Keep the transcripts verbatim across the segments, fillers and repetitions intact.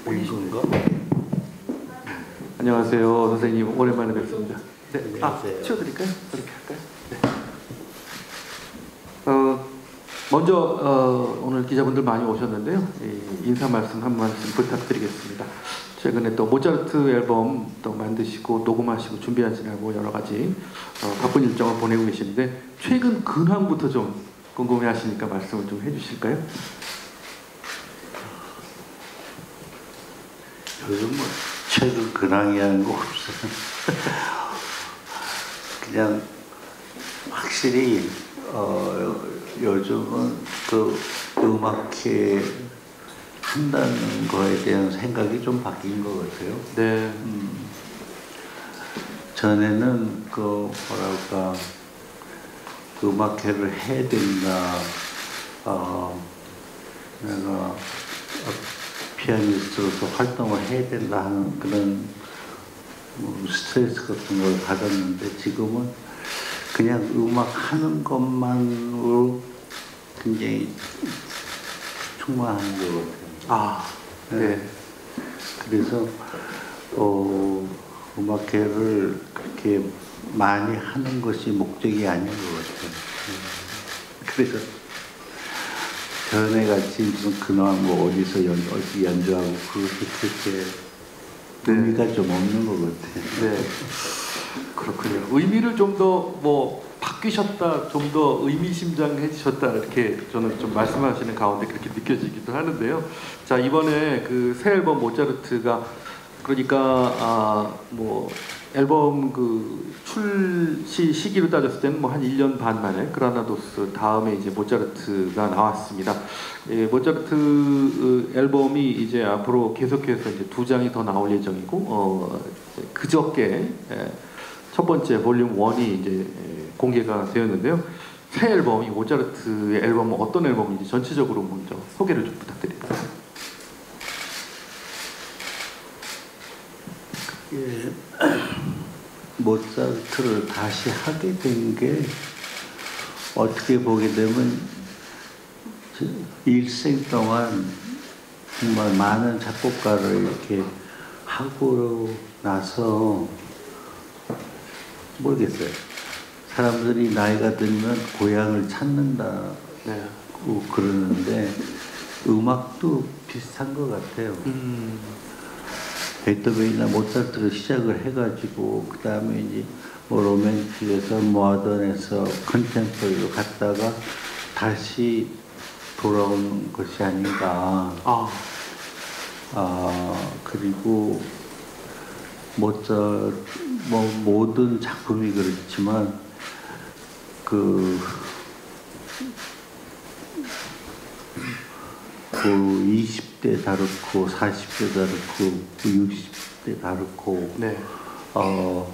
건가? 안녕하세요, 선생님. 오랜만에 뵙습니다. 네. 안녕하세요. 아, 치워드릴까요? 이렇게 할까요? 네. 어, 먼저 어, 오늘 기자분들 많이 오셨는데요. 이, 인사 말씀 한 말씀 부탁드리겠습니다. 최근에 또 모차르트 앨범 또 만드시고 녹음하시고 준비하시라고 여러 가지 어, 바쁜 일정을 보내고 계시는데 최근 근황부터 좀 궁금해하시니까 말씀을 좀 해주실까요? 요즘 뭐 최근 근황이라는 거 없어요. 그냥 확실히 어, 요즘은 그 음악회 한다는 거에 대한 생각이 좀 바뀐 것 같아요. 네. 음, 전에는 그 뭐랄까 음악회를 해야 된다. 어, 내가 피아니스트로서 활동을 해야 된다 하는 그런 뭐 스트레스 같은 걸 받았는데 지금은 그냥 음악 하는 것만으로 굉장히 충만한 것 같아요. 아, 네. 네. 그래서 어, 음악회를 그렇게 많이 하는 것이 목적이 아닌 것 같아요. 그래서 전에 같이 무슨 근황 뭐 어디서 연, 어디 연주하고 그것이 그렇게 네. 의미가 좀 없는 것 같아요. 네. 그렇군요. 의미를 좀 더 뭐 바뀌셨다, 좀 더 의미심장해지셨다 이렇게 저는 좀 말씀하시는 가운데 그렇게 느껴지기도 하는데요. 자, 이번에 그 새 앨범 모차르트가 그러니까 아 뭐 앨범 그 출시 시기로 따졌을 때는 뭐 한 일 년 반 만에 그라나도스 다음에 이제 모차르트가 나왔습니다. 예, 모차르트 앨범이 이제 앞으로 계속해서 이제 두 장이 더 나올 예정이고 어 그저께 예, 첫 번째 볼륨 원이 이제 공개가 되었는데요. 새 앨범, 이 모차르트의 앨범은 어떤 앨범인지 전체적으로 먼저 소개를 좀 부탁드립니다. 예, 모차르트를 다시 하게 된 게 어떻게 보게 되면 일생 동안 정말 많은 작곡가를 이렇게 하고 나서 모르겠어요. 사람들이 나이가 들면 고향을 찾는다고 네. 그러는데 음악도 비슷한 것 같아요. 음. 베토벤이나 모차르트를 시작을 해가지고 그 다음에 이제 뭐 로맨틱에서 모던에서 컨템포리로 갔다가 다시 돌아오는 것이 아닌가. 아, 아 그리고 모차르트 뭐 모든 작품이 그렇지만 그, 그 이십 대 다르고 사십 대 다르고 육십 대 다르고 네. 어,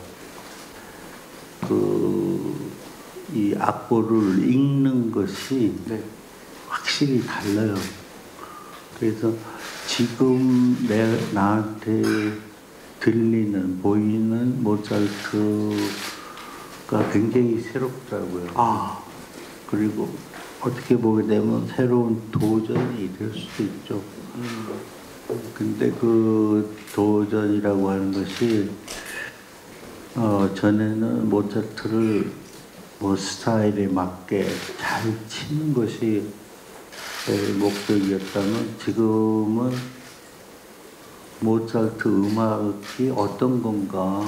그, 이 악보를 읽는 것이 네. 확실히 달라요. 그래서 지금 내, 나한테 들리는, 보이는 모차르트가 굉장히 새롭더라고요. 아, 그리고 어떻게 보게 되면 새로운 도전이 될 수도 있죠. 음. 근데 그 도전이라고 하는 것이 어, 전에는 모차르트를 뭐 스타일에 맞게 잘 치는 것이 목적이었다면 지금은 모차르트 음악이 어떤 건가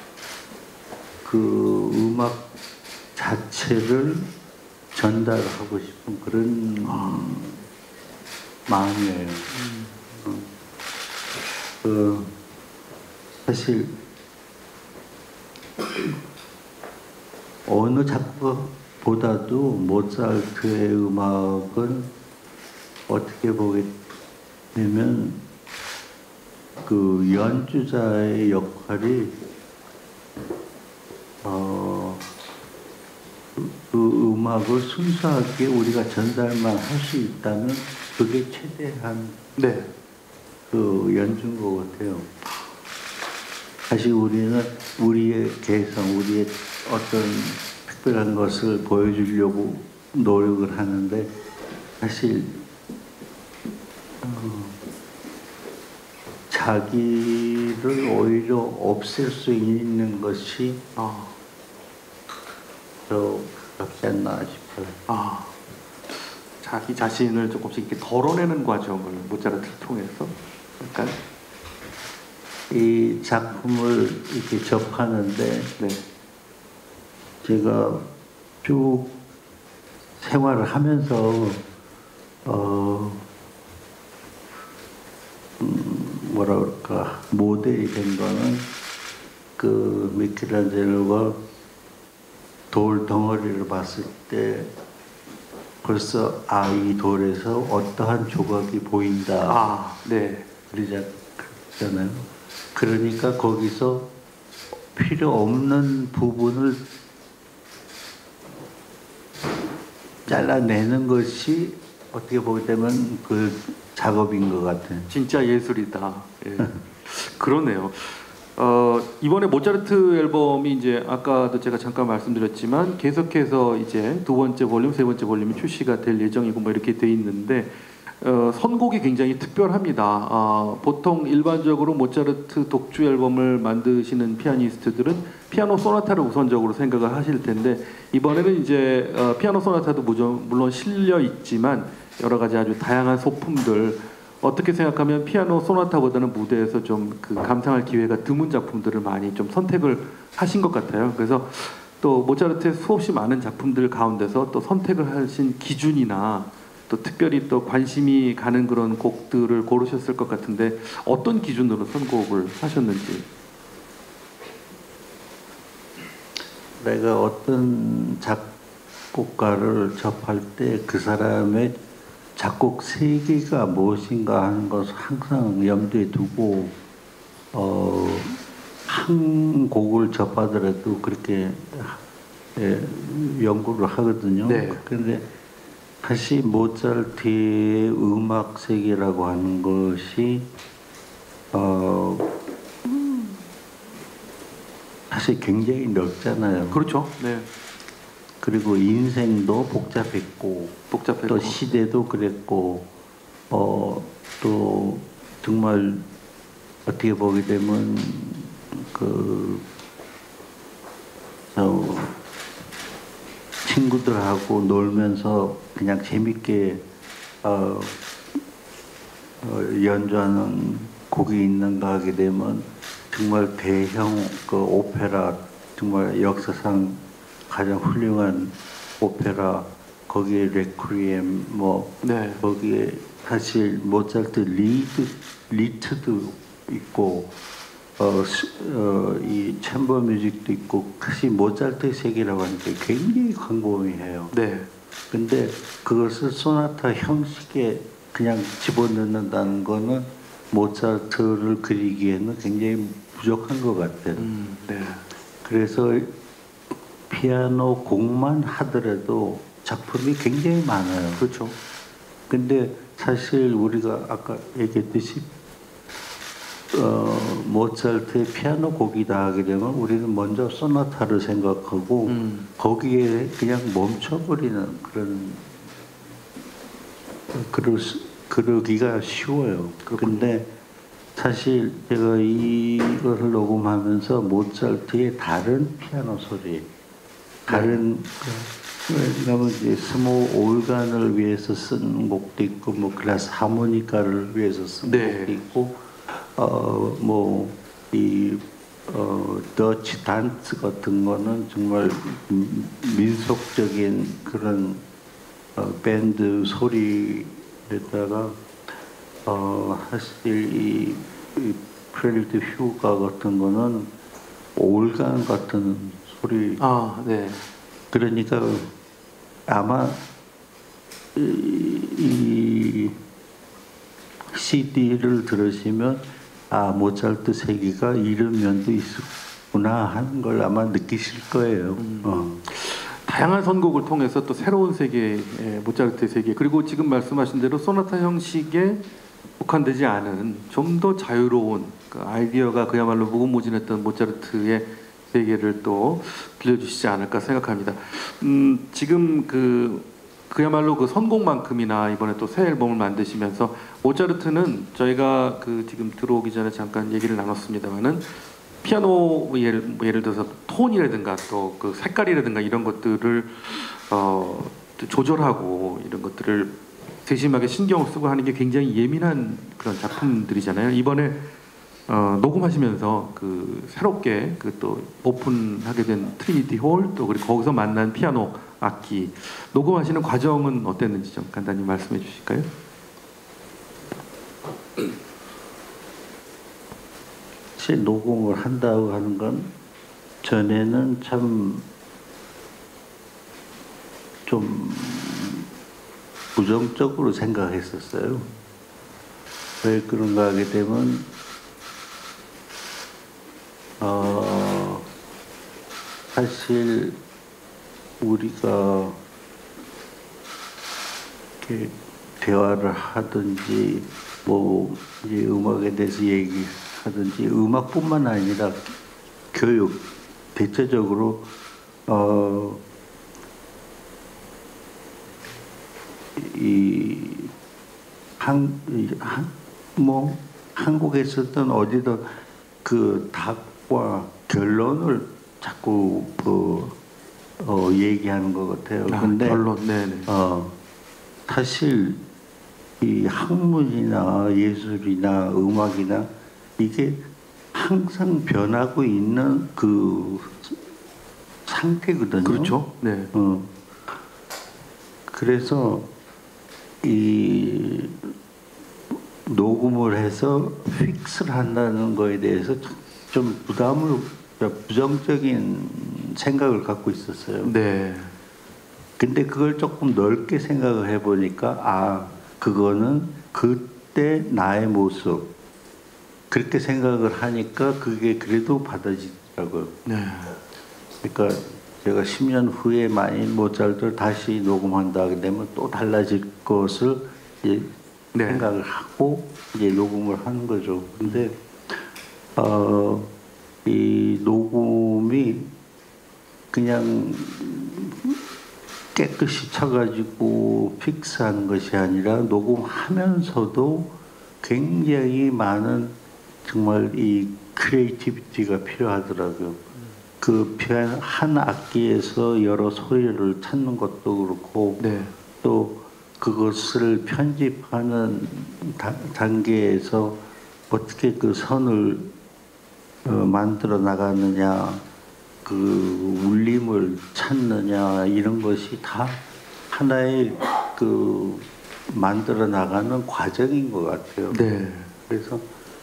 그 음악 자체를 전달하고 싶은 그런 아. 마음이에요. 음. 그 사실 어느 작곡가보다도 모차르트의 음악은 어떻게 보게 되면 그 연주자의 역할이 어, 그 음악을 순수하게 우리가 전달만 할 수 있다면 그게 최대한 네. 그 연주인 것 같아요. 사실 우리는 우리의 개성, 우리의 어떤 특별한 것을 보여주려고 노력을 하는데 사실 어, 자기를 오히려 없앨 수 있는 것이 아, 더 가깝지 않나 싶어요. 아, 자기 자신을 조금씩 이렇게 덜어내는 과정을 모차르트를 통해서 약간 이 작품을 이렇게 접하는데 네, 제가 쭉 생활을 하면서 어 음, 뭐라 그럴까 모델이 된 거는 그 미켈란젤로가 돌 덩어리를 봤을 때 벌써 아, 이 돌에서 어떠한 조각이 보인다 아, 네, 그러잖아요. 그러니까 거기서 필요 없는 부분을 잘라내는 것이 어떻게 보게 되면 그 작업인 것 같아요. 진짜 예술이다. 예. 그러네요. 어, 이번에 모차르트 앨범이 이제 아까도 제가 잠깐 말씀드렸지만 계속해서 이제 두 번째 볼륨, 세 번째 볼륨이 출시가 될 예정이고 뭐 이렇게 돼 있는데 어, 선곡이 굉장히 특별합니다. 어, 보통 일반적으로 모차르트 독주 앨범을 만드시는 피아니스트들은 피아노 소나타를 우선적으로 생각을 하실 텐데 이번에는 이제 어, 피아노 소나타도 무정, 물론 실려 있지만 여러 가지 아주 다양한 소품들 어떻게 생각하면 피아노 소나타보다는 무대에서 좀 그 감상할 기회가 드문 작품들을 많이 좀 선택을 하신 것 같아요. 그래서 또 모차르트의 수없이 많은 작품들 가운데서 또 선택을 하신 기준이나 또 특별히 또 관심이 가는 그런 곡들을 고르셨을 것 같은데 어떤 기준으로 선곡을 하셨는지. 내가 어떤 작곡가를 접할 때 그 사람의 작곡 세계가 무엇인가 하는 것을 항상 염두에 두고 어, 한 곡을 접하더라도 그렇게 예, 연구를 하거든요. 네. 그런데 사실 모차르트의 음악 세계라고 하는 것이 어, 사실 굉장히 넓잖아요. 그렇죠. 네. 그리고 인생도 복잡했고, 복잡했고. 또 시대도 그랬고, 어, 또 정말 어떻게 보게 되면 그 어, 친구들하고 놀면서 그냥 재밌게 어, 어, 연주하는 곡이 있는가 하게 되면 정말 대형 그 오페라, 정말 역사상 가장 훌륭한 오페라, 거기에 레퀴엠, 뭐 네. 거기에 사실 모차르트 리드 리트도 있고 어, 어, 이 챔버 뮤직도 있고 사실 모차르트의 세계라고 하는 게 굉장히 광범위해요. 네. 근데 그것을 소나타 형식에 그냥 집어넣는다는 거는 모차르트를 그리기에는 굉장히 부족한 것 같아요. 음, 네. 그래서 피아노 곡만 하더라도 작품이 굉장히 많아요. 그렇죠. 근데 사실 우리가 아까 얘기했듯이 어, 모차르트의 피아노 곡이다 하게 되면 우리는 먼저 소나타를 생각하고 음. 거기에 그냥 멈춰버리는 그런 그럴 수, 그러기가 쉬워요. 근데 사실 제가 이것을 녹음하면서 모차르트의 다른 피아노 소리, 다른 왜냐하면 이제 스모 올간을 위해서 쓴 곡도 있고, 뭐 글라스 하모니카를 위해서 쓴 네. 곡도 있고, 어 뭐 이 어 더치 단츠 같은 거는 정말 민속적인 그런 어, 밴드 소리에다가 어 사실 이, 이 프렐리드 휴가 같은 거는 올간 같은 소리. 아, 네. 그러니까 아마 이, 이 씨디를 들으시면 아 모차르트 세계가 이런 면도 있었구나 하는 걸 아마 느끼실 거예요. 음. 어. 다양한 선곡을 통해서 또 새로운 세계, 예, 모차르트의 세계, 그리고 지금 말씀하신 대로 소나타 형식에 국한되지 않은 좀 더 자유로운 그 아이디어가 그야말로 무궁무진했던 모차르트의 세계를 또 들려주시지 않을까 생각합니다. 음, 지금 그, 그야말로 그 선곡만큼이나 이번에 또 새 앨범을 만드시면서 모차르트는 저희가 그 지금 들어오기 전에 잠깐 얘기를 나눴습니다만은 피아노 뭐 예를, 뭐 예를 들어서 톤이라든가 또 그 색깔이라든가 이런 것들을 어, 조절하고 이런 것들을 세심하게 신경을 쓰고 하는 게 굉장히 예민한 그런 작품들이잖아요. 이번에 어, 녹음하시면서 그 새롭게 그 또 오픈하게 된 트리니티 홀 또 그리고 거기서 만난 피아노 악기 녹음하시는 과정은 어땠는지 좀 간단히 말씀해 주실까요? 제 녹음을 한다고 하는 건 전에는 참 좀 부정적으로 생각했었어요. 왜 그런가 하게 되면 어, 사실 우리가 이렇게 대화를 하든지 뭐 이제 음악에 대해서 얘기하든지 음악뿐만 아니라 교육 대체적으로 어, 이 한, 한, 뭐 한국에서든 어디든 그 답과 결론을 자꾸 그 어, 얘기하는 것 같아요. 아, 근데 결론, 네네. 어, 사실 이 학문이나 예술이나 음악이나 이게 항상 변하고 있는 그 상태거든요. 그렇죠. 네. 어, 그래서 이 녹음을 해서 픽스를 한다는 거에 대해서 좀 부담을 부정적인 생각을 갖고 있었어요. 네. 근데 그걸 조금 넓게 생각을 해보니까 아 그거는 그때 나의 모습 그렇게 생각을 하니까 그게 그래도 받아지더라고요. 네. 그러니까 제가 십 년 후에 만일 모차르트를 다시 녹음한다 되면 또 달라질 것을 이제 네. 생각을 하고 이제 녹음을 하는 거죠. 근데 어, 이 녹음이 그냥 깨끗이 쳐가지고 픽스하는 것이 아니라 녹음하면서도 굉장히 많은 정말 이 크리에이티비티가 필요하더라고요. 그 피아노 한 악기에서 여러 소리를 찾는 것도 그렇고 네. 또 그것을 편집하는 다, 단계에서 어떻게 그 선을 어, 만들어 나가느냐 그 울림을 찾느냐 이런 것이 다 하나의 그 만들어 나가는 과정인 것 같아요. 네. 그래서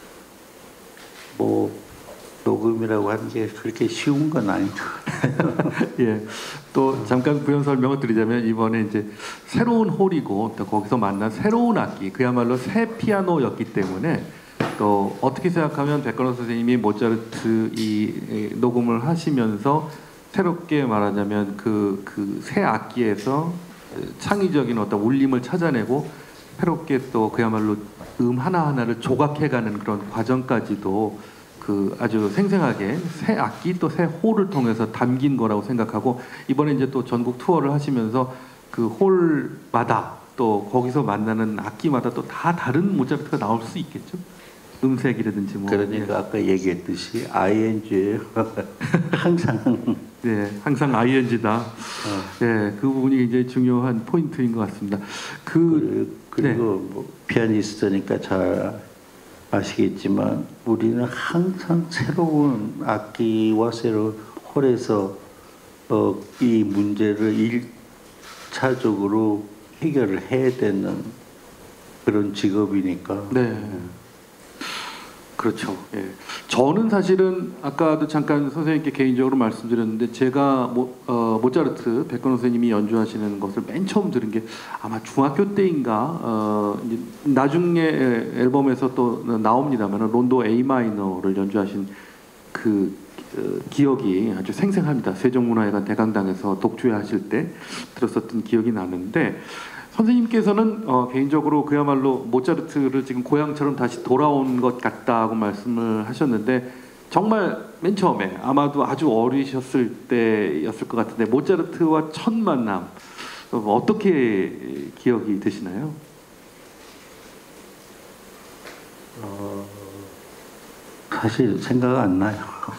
뭐 녹음이라고 하는 게 그렇게 쉬운 건 아닌 것 같아요. 예. 또 잠깐 부연 설명을 드리자면 이번에 이제 새로운 홀이고 또 거기서 만난 새로운 악기 그야말로 새 피아노였기 때문에 또 어떻게 생각하면 백건호 선생님이 모차르트 이 녹음을 하시면서 새롭게 말하자면 그 그 새 악기에서 창의적인 어떤 울림을 찾아내고 새롭게 또 그야말로 음 하나하나를 조각해가는 그런 과정까지도 그 아주 생생하게 새 악기 또 새 홀을 통해서 담긴 거라고 생각하고 이번에 이제 또 전국 투어를 하시면서 그 홀마다 또 거기서 만나는 악기마다 또 다 다른 모차르트가 나올 수 있겠죠? 음색이라든지 뭐. 그러니까 아까 얘기했듯이 아이엔지예요. 항상. 네, 항상 아이엔지다. 어. 네, 그 부분이 굉장히 중요한 포인트인 것 같습니다. 그 그리고 네. 뭐 피아니스트니까 잘 아시겠지만 우리는 항상 새로운 악기와 새로운 홀에서 어, 이 문제를 일차적으로 해결을 해야 되는 그런 직업이니까. 네. 그렇죠. 예. 저는 사실은 아까도 잠깐 선생님께 개인적으로 말씀드렸는데 제가 모, 어, 모차르트 백건호 선생님이 연주하시는 것을 맨 처음 들은 게 아마 중학교 때인가 어, 이제 나중에 앨범에서 또 나옵니다만 론도 A 마이너를 연주하신 그 어, 기억이 아주 생생합니다. 세종문화회관 대강당에서 독주회하실 때 들었었던 기억이 나는데 선생님께서는 어, 개인적으로 그야말로 모차르트를 지금 고향처럼 다시 돌아온 것 같다고 말씀을 하셨는데 정말 맨 처음에 아마도 아주 어리셨을 때였을 것 같은데 모차르트와 첫 만남 어, 어떻게 기억이 되시나요? 어, 사실 생각 안 나요.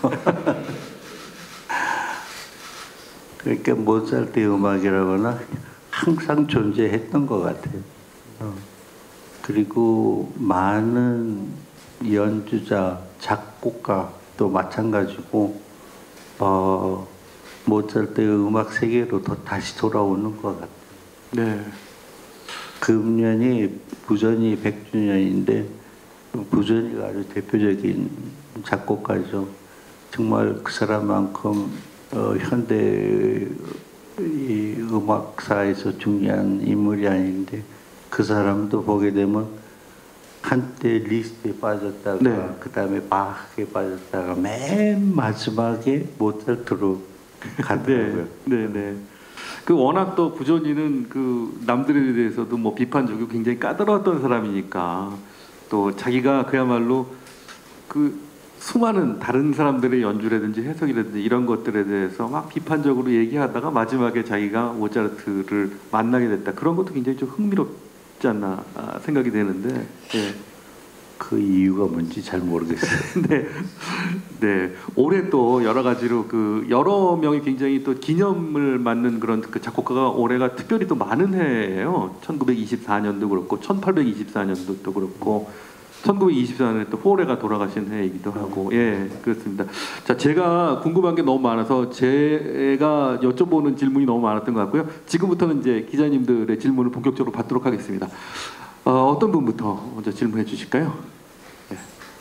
그러니까 모차르트의 음악이라거나 항상 존재했던 것 같아요. 어. 그리고 많은 연주자, 작곡가도 마찬가지고 어, 모차르트의 음악 세계로 더 다시 돌아오는 것 같아요. 네. 금년이 부전이 백 주년인데 부전이가 아주 대표적인 작곡가죠. 정말 그 사람만큼 어, 현대 이 음악사에서 중요한 인물이 아닌데 그 사람도 보게 되면 한때 리스트에 빠졌다가 네. 그 다음에 바흐에 빠졌다가 맨 마지막에 모차르트로 가더라고요. 네, 네, 네. 그 워낙 또 부존이는 그 남들에 대해서도 뭐 비판적이고 굉장히 까다로웠던 사람이니까 또 자기가 그야말로 그 수많은 다른 사람들의 연주라든지 해석이라든지 이런 것들에 대해서 막 비판적으로 얘기하다가 마지막에 자기가 모차르트를 만나게 됐다. 그런 것도 굉장히 좀 흥미롭지 않나 생각이 되는데. 예. 그 이유가 뭔지 잘 모르겠어요. 네, 네. 올해 또 여러 가지로 그 여러 명이 굉장히 또 기념을 맞는 그런 그 작곡가가 올해가 특별히 또 많은 해예요. 천구백이십사 년도 그렇고 천팔백이십사 년도 그렇고 천구백이십사 년에 또 포레가 돌아가신 해이기도 하고, 예, 그렇습니다. 자, 제가 궁금한 게 너무 많아서 제가 여쭤보는 질문이 너무 많았던 것 같고요. 지금부터는 이제 기자님들의 질문을 본격적으로 받도록 하겠습니다. 어, 어떤 분부터 먼저 질문해 주실까요? 네.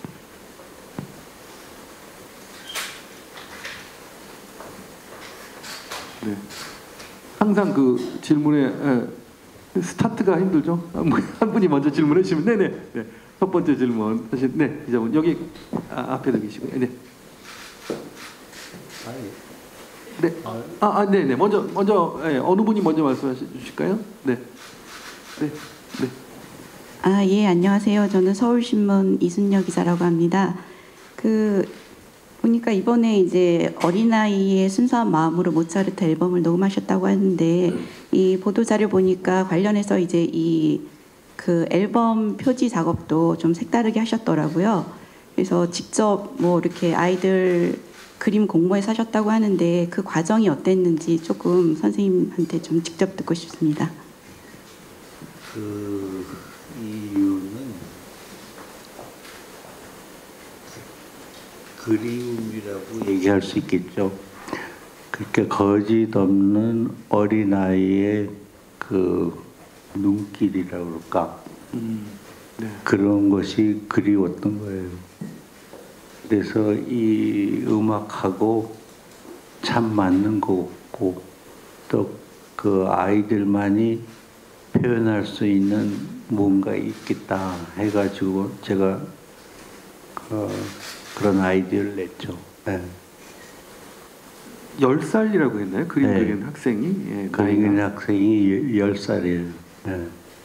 네. 항상 그 질문에 예, 스타트가 힘들죠. 한 분이 먼저 질문해 주시면, 네네. 네. 첫 번째 질문, 사실 네, 기자분 여기 아, 앞에도 계시고요. 네. 네. 아, 아, 네, 네. 먼저 먼저 예, 어느 분이 먼저 말씀해 주실까요? 네. 네. 네. 아, 예, 안녕하세요. 저는 서울신문 이순녀 기자라고 합니다. 그 보니까 이번에 이제 어린아이의 순수한 마음으로 모차르트 앨범을 녹음하셨다고 하는데 이 보도 자료 보니까 관련해서 이제 이 그 앨범 표지 작업도 좀 색다르게 하셨더라고요. 그래서 직접 뭐 이렇게 아이들 그림 공모해서 하셨다고 하는데 그 과정이 어땠는지 조금 선생님한테 좀 직접 듣고 싶습니다. 그 이유는 그리움이라고 얘기할 수 있겠죠. 그렇게 거짓 없는 어린아이의 그 눈길이라고 그럴까. 음, 네. 그런 것이 그리웠던 거예요. 그래서 이 음악하고 참 맞는 것 같고 또 그 아이들만이 표현할 수 있는 뭔가 있겠다 해가지고 제가 그, 그런 아이디어를 냈죠. 네. 열 살이라고 했나요? 그림 네. 그리는 학생이? 예, 그림 그리는 나이가. 학생이 열 살이에요. 네.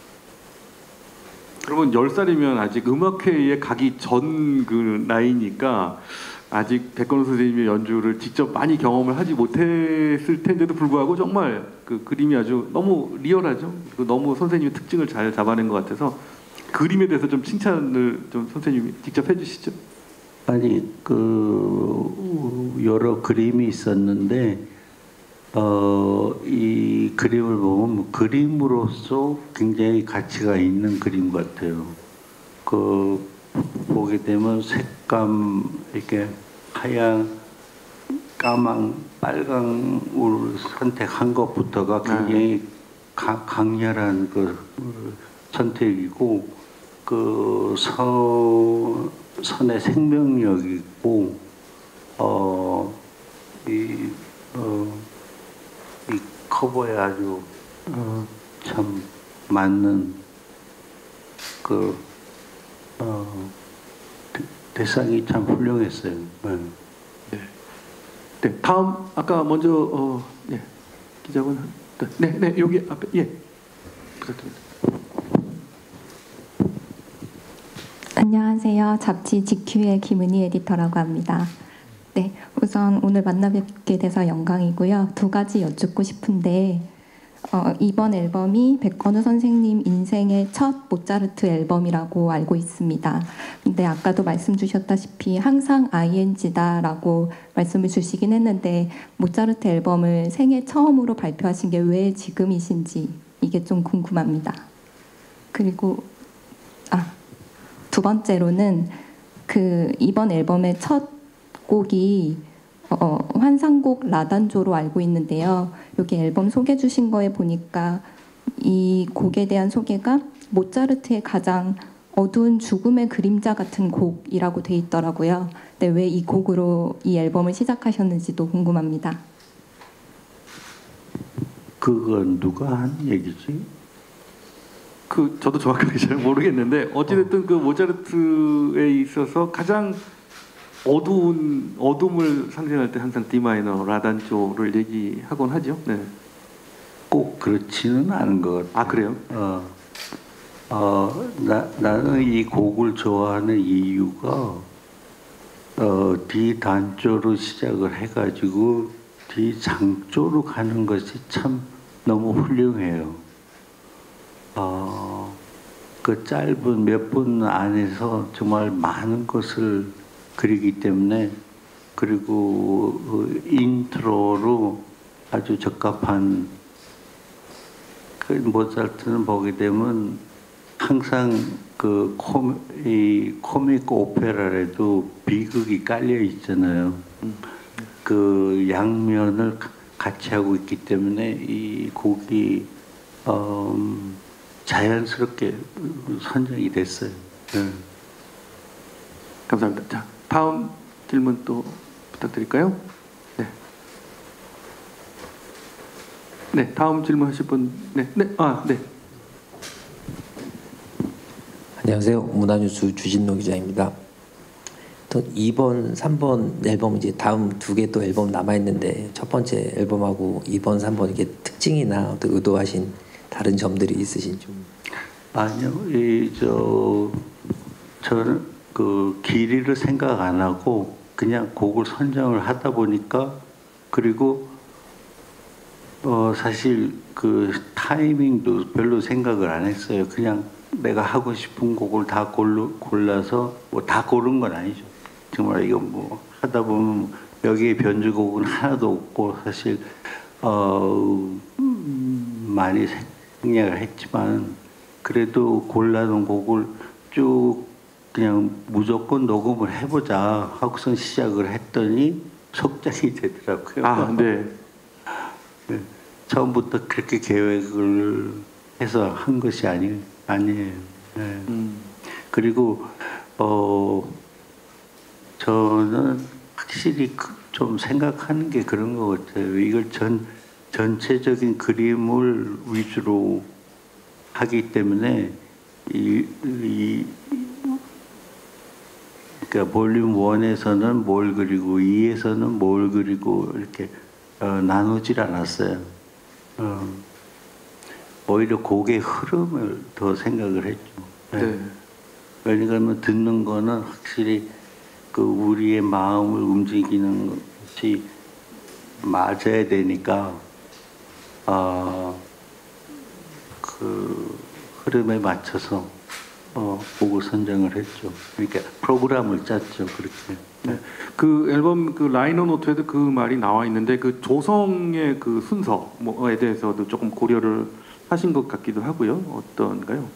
그러면 열 살이면 아직 음악회에 가기 전 그 나이니까 아직 백건우 선생님의 연주를 직접 많이 경험을 하지 못했을 텐데도 불구하고 정말 그 그림이 아주 너무 리얼하죠. 그리고 너무 선생님의 특징을 잘 잡아낸 것 같아서 그림에 대해서 좀 칭찬을 좀 선생님이 직접 해주시죠. 아니 그 여러 그림이 있었는데 어, 이 그림을 보면 그림으로서 굉장히 가치가 있는 그림 같아요. 그 보게 되면 색감 이렇게 하얀, 까만, 빨강을 선택한 것부터가 굉장히 가, 강렬한 그 선택이고 그 선, 선의 생명력이 있고 어, 이, 어, 이 커버에 아주 어, 참 맞는 그 어, 대, 대상이 참 훌륭했어요. 네. 네. 네. 다음 아까 먼저 어, 네. 기자분 네, 네 여기 앞에 예 부탁드립니다. 안녕하세요. 잡지 지큐의 김은희 에디터라고 합니다. 네, 우선 오늘 만나 뵙게 돼서 영광이고요. 두 가지 여쭙고 싶은데 어, 이번 앨범이 백건우 선생님 인생의 첫 모차르트 앨범이라고 알고 있습니다. 근데 아까도 말씀 주셨다시피 항상 아이엔지다라고 말씀을 주시긴 했는데 모차르트 앨범을 생애 처음으로 발표하신 게 왜 지금이신지 이게 좀 궁금합니다. 그리고 아, 두 번째로는 그 이번 앨범의 첫 곡이 어, 환상곡 라단조로 알고 있는데요. 여기 앨범 소개 주신 거에 보니까 이 곡에 대한 소개가 모차르트의 가장 어두운 죽음의 그림자 같은 곡이라고 돼 있더라고요. 근데 왜 이 곡으로 이 앨범을 시작하셨는지도 궁금합니다. 그건 누가 한 얘기지? 그 저도 정확하게 잘 모르겠는데 어찌됐든 그 모차르트에 있어서 가장 어두운 어둠을 상징할 때 항상 D 마이너 라단조를 얘기하곤 하죠. 네. 꼭 그렇지는 않은 것 같아요. 아 그래요? 어, 어, 나, 나는 이 곡을 좋아하는 이유가 어, D 단조로 시작을 해가지고 D 장조로 가는 것이 참 너무 훌륭해요. 어, 그 짧은 몇 분 안에서 정말 많은 것을 그리기 때문에 그리고 그 인트로로 아주 적합한 그 모차르트는 보게 되면 항상 그 코, 이 코믹 오페라에도 비극이 깔려 있잖아요. 그 양면을 같이 하고 있기 때문에 이 곡이 어, 자연스럽게 선정이 됐어요. 네. 감사합니다. 자, 다음 질문 또 부탁드릴까요? 네. 네, 다음 질문하실 분, 네, 네, 아, 네. 안녕하세요. 문화뉴스 주진노 기자입니다. 또 이 번, 삼 번 앨범 이제 다음 두 개 또 앨범 남아 있는데 첫 번째 앨범하고 이 번, 삼 번 이게 특징이나 어떤 의도하신 다른 점들이 있으신지. 아니요, 이저 저는 그 길이를 생각 안 하고 그냥 곡을 선정을 하다 보니까 그리고 어 사실 그 타이밍도 별로 생각을 안 했어요. 그냥 내가 하고 싶은 곡을 다 골로, 골라서 뭐 다 고른 건 아니죠. 정말 이거 뭐 하다 보면 여기에 변주곡은 하나도 없고 사실 어 음, 많이 생략을 했지만 그래도 골라놓은 곡을 쭉 그냥 무조건 녹음을 해보자 하고선 시작을 했더니 속작이 되더라고요. 아, 네. 네. 처음부터 그렇게 계획을 해서 한 것이 아니, 아니에요. 네. 음. 그리고 어 저는 확실히 좀 생각하는 게 그런 것 같아요. 이걸 전 전체적인 그림을 위주로 하기 때문에 이, 이 그러니까 볼륨 원에서는 뭘 그리고 이에서는 뭘 그리고 이렇게 어, 나누질 않았어요. 어, 오히려 곡의 흐름을 더 생각을 했죠. 네. 네. 왜냐하면 듣는 거는 확실히 그 우리의 마음을 움직이는 것이 맞아야 되니까 어, 그 흐름에 맞춰서 어, 곡을 선정을 했죠. 그러니까 프로그램을 짰죠. 그렇게. 네. 그 앨범 그 라이너 노트에도 그 말이 나와 있는데 그 조성의 그 순서 뭐에 대해서도 조금 고려를 하신 것 같기도 하고요. 어떤가요?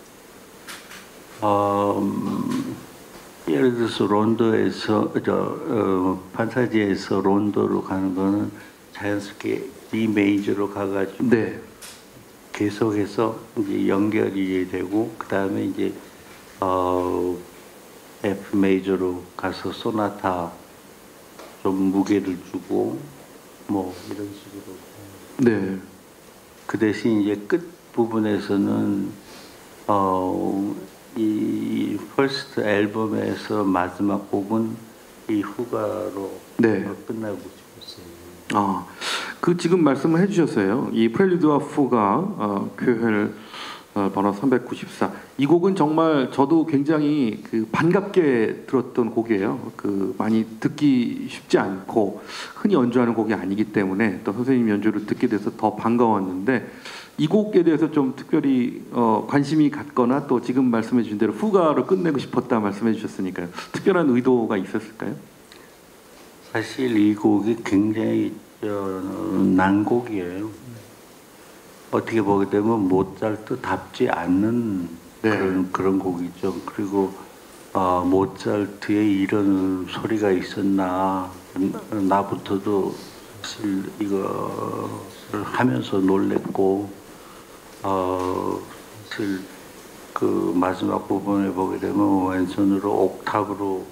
어, 음, 예를 들어서 론도에서 저 어, 판타지에서 론도로 가는 거는 자연스럽게 B 메이저로 가가지고 네. 계속해서 이제 연결이 되고 그 다음에 이제 어, F 메이저로 가서 소나타 좀 무게를 주고 뭐 이런 식으로. 네. 그 대신 이제 끝 부분에서는 어, 이 퍼스트 앨범에서 마지막 곡은 이 후가로 네. 끝나고 싶었어요. 아, 그 지금 말씀을 해주셨어요. 이 프렐류드와 후가 어, 교회를 어, 번호 삼백구십사. 이 곡은 정말 저도 굉장히 그 반갑게 들었던 곡이에요. 그 많이 듣기 쉽지 않고 흔히 연주하는 곡이 아니기 때문에 또 선생님 연주를 듣게 돼서 더 반가웠는데 이 곡에 대해서 좀 특별히 어, 관심이 갔거나 또 지금 말씀해 주신 대로 후가로 끝내고 싶었다 말씀해 주셨으니까요. 특별한 의도가 있었을까요? 사실 이 곡이 굉장히 어, 난곡이에요. 어떻게 보게 되면 모차르트답지 않는 네. 그런 그런 곡이죠. 그리고 어, 모차르트에 이런 소리가 있었나 나부터도 사실 이거를 하면서 놀랬고 어, 사실 그 마지막 부분에 보게 되면 왼손으로 옥탑으로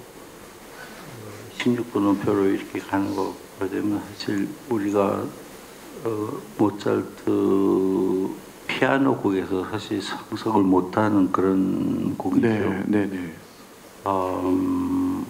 십육 분음표로 이렇게 가는 거 보게 되면 사실 우리가 어, 모차르트 피아노 곡에서 사실 상상을 못하는 그런 곡이죠. 네, 네, 네. 음,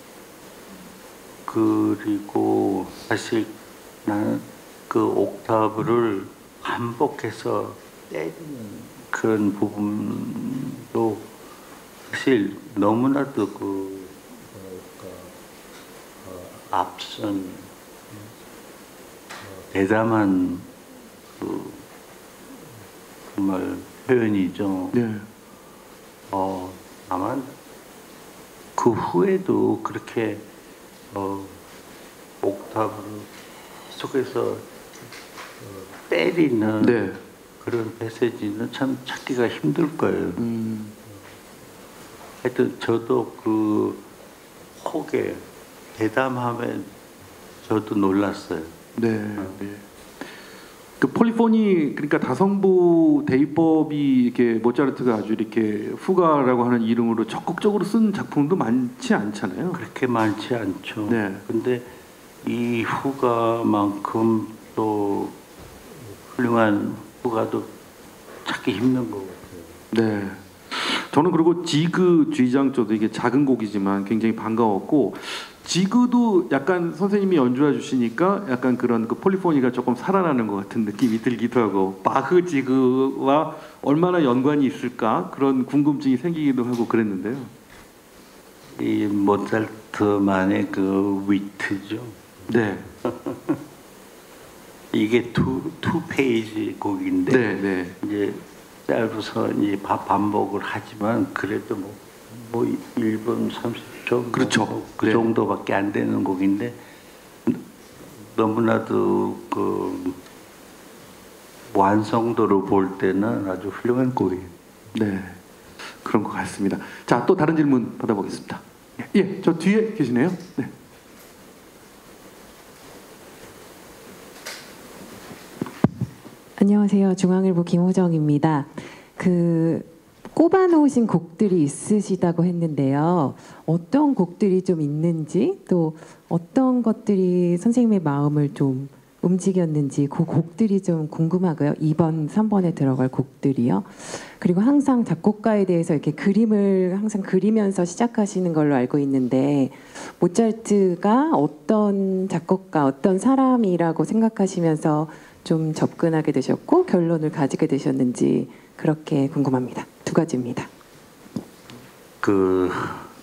그리고 사실 나는 그 옥타브를 반복해서 때리는 그런 부분도 사실 너무나도 그 뭐랄까 어, 앞선 대담한 그 정말 표현이죠. 네. 어, 다만 그 후에도 그렇게 어, 옥탑으로 속에서 어, 때리는 네. 그런 메시지는 참 찾기가 힘들 거예요. 음. 하여튼 저도 그 혹에 대담함에 저도 놀랐어요. 네, 네. 그 폴리포니 그러니까 다성부 대위법이 이렇게 모차르트가 아주 이렇게 후가라고 하는 이름으로 적극적으로 쓴 작품도 많지 않잖아요. 그렇게 많지 않죠. 네. 근데 이 후가만큼 또 훌륭한 후가도 찾기 힘든 것 같아요. 네. 저는 그리고 지그 주의장조도 이게 작은 곡이지만 굉장히 반가웠고 지그도 약간 선생님이 연주해 주시니까 약간 그런 그 폴리포니가 조금 살아나는 것 같은 느낌이 들기도 하고 바흐 지그와 얼마나 연관이 있을까 그런 궁금증이 생기기도 하고 그랬는데요. 이 모차르트만의 그 위트죠. 네. 이게 투, 투 페이지 곡인데 네, 네. 이제 짧아서 이제 바- 반복을 하지만 그래도 뭐, 뭐 일 분 삼십 초 그렇죠. 뭐 그 네. 정도밖에 안 되는 곡인데 너무나도 그 완성도로 볼 때는 아주 훌륭한 곡이에요. 네. 그런 것 같습니다. 자, 또 다른 질문 받아보겠습니다. 예, 저 뒤에 계시네요. 네. 안녕하세요. 중앙일보 김호정입니다. 그 꼽아놓으신 곡들이 있으시다고 했는데요. 어떤 곡들이 좀 있는지 또 어떤 것들이 선생님의 마음을 좀 움직였는지 그 곡들이 좀 궁금하고요. 이 번, 삼 번에 들어갈 곡들이요. 그리고 항상 작곡가에 대해서 이렇게 그림을 항상 그리면서 시작하시는 걸로 알고 있는데 모차르트가 어떤 작곡가, 어떤 사람이라고 생각하시면서 좀 접근하게 되셨고 결론을 가지게 되셨는지 그렇게 궁금합니다. 두 가지입니다. 그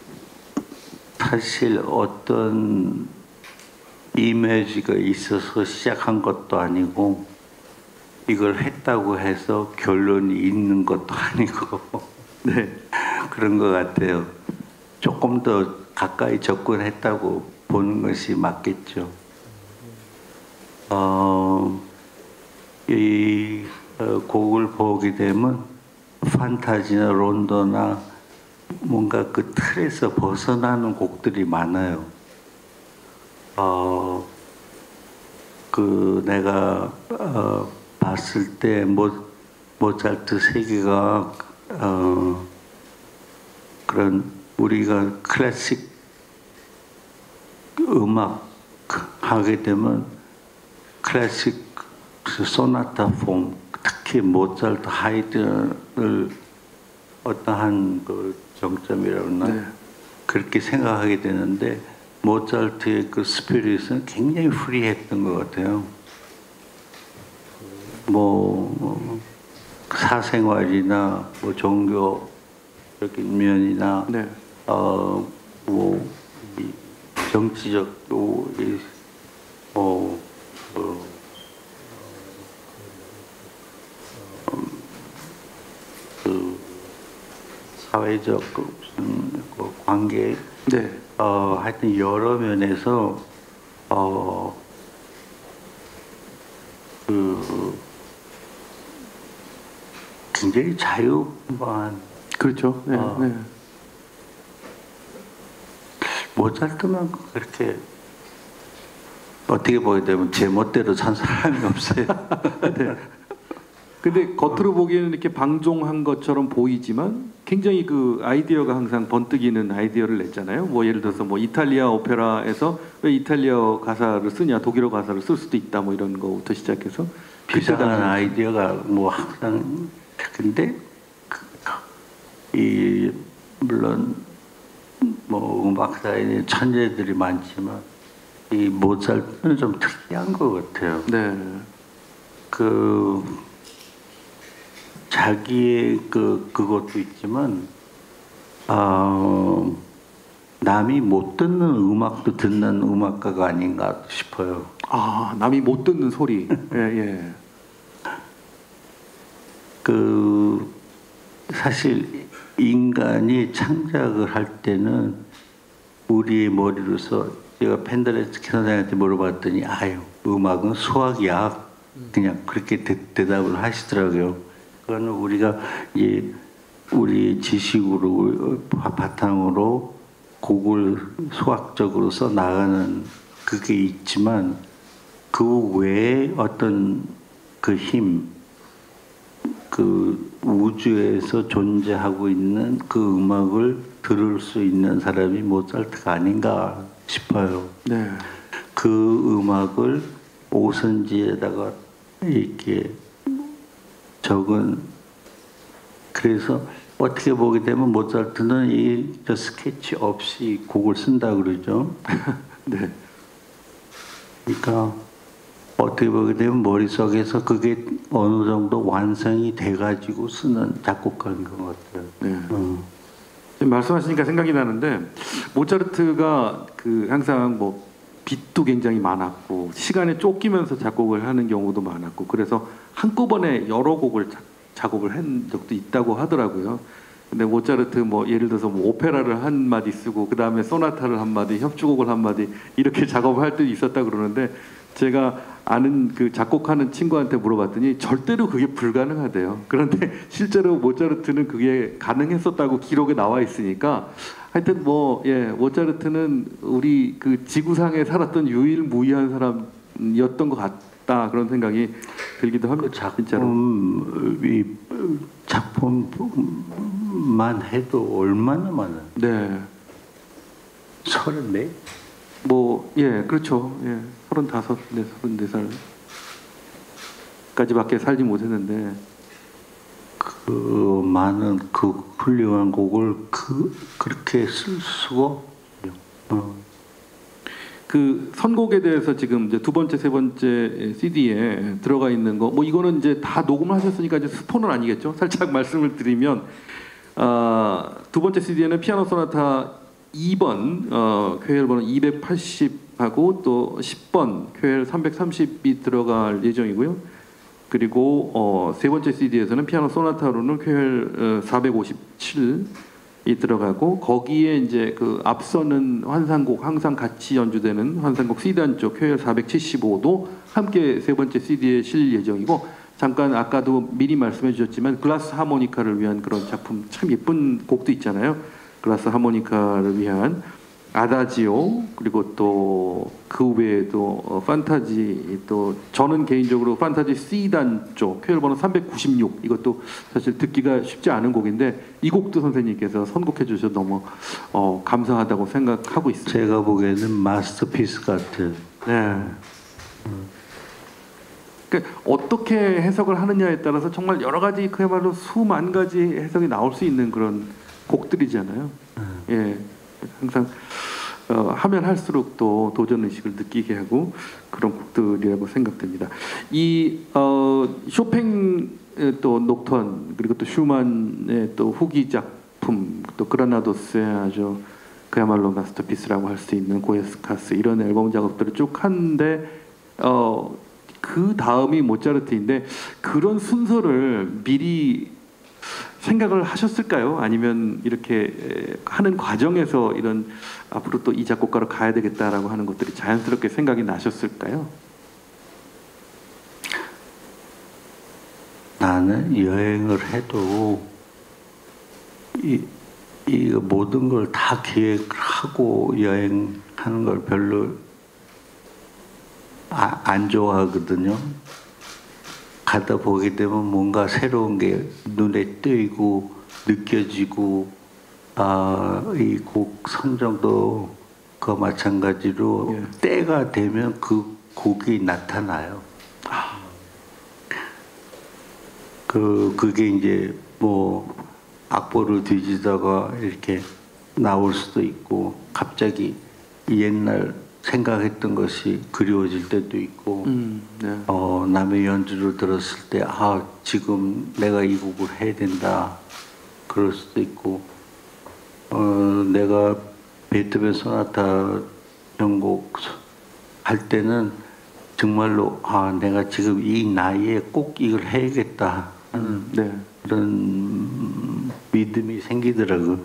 사실 어떤 이미지가 있어서 시작한 것도 아니고 이걸 했다고 해서 결론이 있는 것도 아니고 네 그런 것 같아요. 조금 더 가까이 접근했다고 보는 것이 맞겠죠. 어, 이 어, 곡을 보게 되면 판타지나 론도나 뭔가 그 틀에서 벗어나는 곡들이 많아요. 어, 그 내가 어, 봤을 때 모, 모차르트 세계가 어, 그런 우리가 클래식 음악 하게 되면 클래식 소나타 폼, 특히 모차르트 하이든을 어떠한 그 정점이라나 네. 그렇게 생각하게 되는데 모차르트의 그 스피릿은 굉장히 프리했던 것 같아요. 뭐 사생활이나 뭐 종교적인 면이나 네. 어뭐 정치적 또뭐 뭐, 그 사회적 그 무슨 그 관계 네. 어 하여튼 여러 면에서 어 그 굉장히 자유분방한 그렇죠. 네. 어. 네. 모차르트만 그렇게 어떻게 보게 되면 제 멋대로 산 사람이 없어요. 네. 근데 겉으로 보기에는 이렇게 방종한 것처럼 보이지만 굉장히 그 아이디어가 항상 번뜩이는 아이디어를 냈잖아요. 뭐 예를 들어서 뭐 이탈리아 오페라에서 왜 이탈리아 가사를 쓰냐, 독일어 가사를 쓸 수도 있다, 뭐 이런 거부터 시작해서 비상한 아이디어가 뭐 항상 근데 그, 이 물론 뭐 음악사에 천재들이 많지만 이 모차르트는 좀 특이한 것 같아요. 네. 그 자기의 그 그것도 있지만 어, 남이 못 듣는 음악도 듣는 음악가가 아닌가 싶어요. 아, 남이 못 듣는 소리. 예, 예. 그 사실 인간이 창작을 할 때는 우리의 머리로서 제가 펜데레스키 선생님한테 물어봤더니 아유 음악은 수학이야 그냥 그렇게 대, 대답을 하시더라고요. 그거는 우리가 이 우리 지식으로 바탕으로 곡을 수학적으로 써 나가는 그게 있지만 그 외에 어떤 그 힘, 그 우주에서 존재하고 있는 그 음악을 들을 수 있는 사람이 모차르트가 아닌가 싶어요. 네. 그 음악을 오선지에다가 이렇게 적은 그래서 어떻게 보게 되면 모차르트는 이 저 스케치 없이 곡을 쓴다 그러죠. 네. 그러니까 어떻게 보게 되면 머릿속에서 그게 어느 정도 완성이 돼가지고 쓰는 작곡가인 것 같아요. 네. 어. 지금 말씀하시니까 생각이 나는데 모차르트가 그 항상 뭐 빚도 굉장히 많았고 시간에 쫓기면서 작곡을 하는 경우도 많았고 그래서 한꺼번에 여러 곡을 자, 작업을 한 적도 있다고 하더라고요. 근데 모차르트 뭐 예를 들어서 뭐 오페라를 한 마디 쓰고 그 다음에 소나타를 한 마디, 협주곡을 한 마디 이렇게 작업을 할 때도 있었다 그러는데 제가 아는 그 작곡하는 친구한테 물어봤더니 절대로 그게 불가능하대요. 그런데 실제로 모차르트는 그게 가능했었다고 기록에 나와 있으니까 하여튼 뭐 예, 모차르트는 우리 그 지구상에 살았던 유일무이한 사람이었던 것 같다 그런 생각이 들기도 합니다. 그 작품 이 작품만 해도 얼마나 많아요. 네. 서른네? 뭐 예, 그렇죠. 예. 서른다섯, 네, 서른네 살까지밖에 살지 못했는데 그 많은 그 훌륭한 곡을 그 그렇게 쓸 수가 없어요. 어. 그 선곡에 대해서 지금 이제 두 번째, 세 번째 씨디에 들어가 있는 거, 뭐 이거는 이제 다 녹음하셨으니까 이제 스포는 아니겠죠? 살짝 말씀을 드리면 아, 두 번째 씨디에는 피아노 소나타 이 번 어, 퀘일 번호 이백팔십하고 또 십 번 퀘일 삼백삼십이 들어갈 예정이고요. 그리고 어, 세 번째 씨디에서는 피아노 소나타로는 퀘일 어, 사백오십칠이 들어가고 거기에 이제 그 앞서는 환상곡 항상 같이 연주되는 환상곡 C단 쪽 퀘일 사백칠십오도 함께 세 번째 씨디에 실릴 예정이고 잠깐 아까도 미리 말씀해 주셨지만 글라스 하모니카를 위한 그런 작품 참 예쁜 곡도 있잖아요. 글라스 하모니카를 위한 아다지오 그리고 또 그 외에도 어, 판타지 또 저는 개인적으로 판타지 C단 쪽 퀘일 번호 삼백구십육 이것도 사실 듣기가 쉽지 않은 곡인데 이 곡도 선생님께서 선곡해 주셔서 너무 어, 감사하다고 생각하고 있습니다. 제가 보기에는 마스터피스 같은. 네. 음. 그러니까 어떻게 해석을 하느냐에 따라서 정말 여러 가지 그야말로 수만 가지 해석이 나올 수 있는 그런 곡들이잖아요. 음. 예, 항상 어, 하면 할수록 또 도전 의식을 느끼게 하고 그런 곡들이라고 생각됩니다. 이 어, 쇼팽 또 녹턴 그리고 또 슈만의 또 후기 작품 또 그라나도스의 아주 그야말로 마스터피스라고 할 수 있는 고에스카스 이런 앨범 작업들을 쭉 하는데 어, 그 다음이 모차르트인데 그런 순서를 미리 생각을 하셨을까요? 아니면 이렇게 하는 과정에서 이런 앞으로 또 이 작곡가로 가야 되겠다라고 하는 것들이 자연스럽게 생각이 나셨을까요? 나는 여행을 해도 이, 이 모든 걸 다 계획하고 여행하는 걸 별로 아, 안 좋아하거든요. 가다 보게 되면 뭔가 새로운 게 눈에 띄고 느껴지고 아, 이 곡 선정도 그 마찬가지로 예. 때가 되면 그 곡이 나타나요. 그 그게 이제 뭐 악보를 뒤지다가 이렇게 나올 수도 있고 갑자기 옛날 생각했던 것이 그리워질 때도 있고 음, 네. 어, 남의 연주를 들었을 때 아 지금 내가 이 곡을 해야 된다 그럴 수도 있고 어, 내가 베토벤 소나타 연곡 할 때는 정말로 아 내가 지금 이 나이에 꼭 이걸 해야겠다 하는 음, 네. 그런 믿음이 생기더라고요.